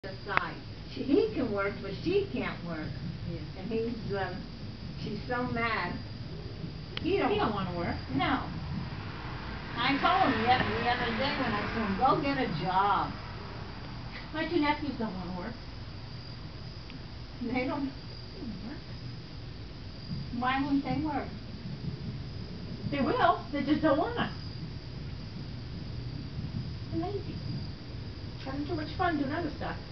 aside. He can work, but she can't work. Yeah. And she's so mad. He don't want to work. No. I told him the other day when I said, go get a job. My two nephews don't want to work. They don't. Work. Why won't they work? They will. They just don't want to. They're lazy. Having too much fun doing other stuff.